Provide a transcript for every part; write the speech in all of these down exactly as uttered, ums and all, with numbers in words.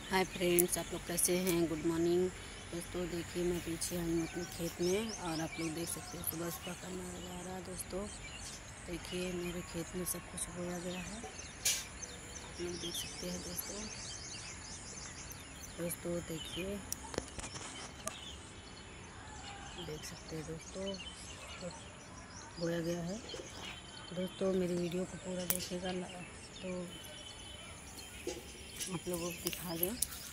Hi friends, आप लोग कैसे हैं। गुड मॉर्निंग दोस्तों। देखिए मैं पीछे आई हूँ अपने खेत में और आप लोग देख सकते हैं सुबह सुबह का नज़ारा। दोस्तों देखिए मेरे खेत में सब कुछ बोया गया है, आप लोग देख सकते हैं। दोस्तों दोस्तों देखिए देख सकते हैं दोस्तों बोया गया है। दोस्तों मेरी वीडियो को पूरा देखिएगा तो आप लोगों को दिखा दें।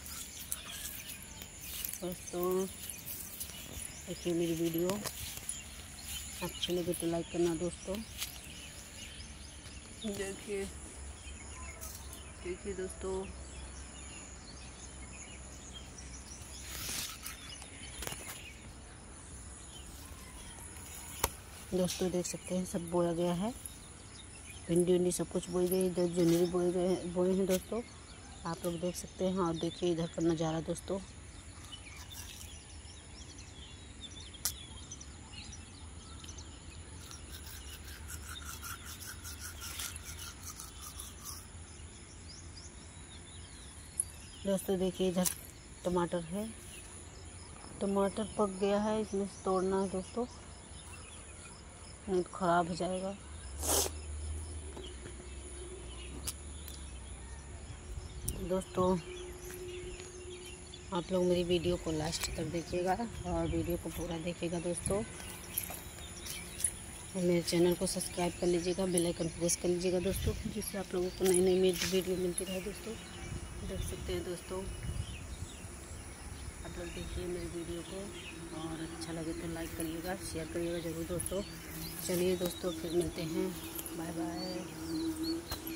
दोस्तों देखिए मेरी वीडियो अच्छी लगे तो लाइक करना। दोस्तों देखिए देखिए दोस्तों दोस्तों देख सकते हैं सब बोया गया है। भिंडी विंडी सब कुछ बोई गई, इधर जनवरी बोए गए बोए हैं। दोस्तों आप लोग देख सकते हैं और देखिए इधर का नज़ारा। दोस्तों दोस्तों देखिए इधर टमाटर है, टमाटर पक गया है, इसमें से तोड़ना है दोस्तों, नहीं तो ख़राब हो जाएगा। दोस्तों आप लोग मेरी वीडियो को लास्ट तक देखिएगा और वीडियो को पूरा देखिएगा। दोस्तों मेरे चैनल को सब्सक्राइब कर लीजिएगा, बेल आइकन प्रेस कर लीजिएगा दोस्तों, जिससे आप लोगों को नई नई मेरी वीडियो मिलती रहे। दोस्तों देख सकते हैं दोस्तों आप लोग देखिए मेरी वीडियो को और अच्छा लगे तो लाइक करिएगा, शेयर करिएगा ज़रूर। दोस्तों चलिए दोस्तों फिर मिलते हैं, बाय बाय।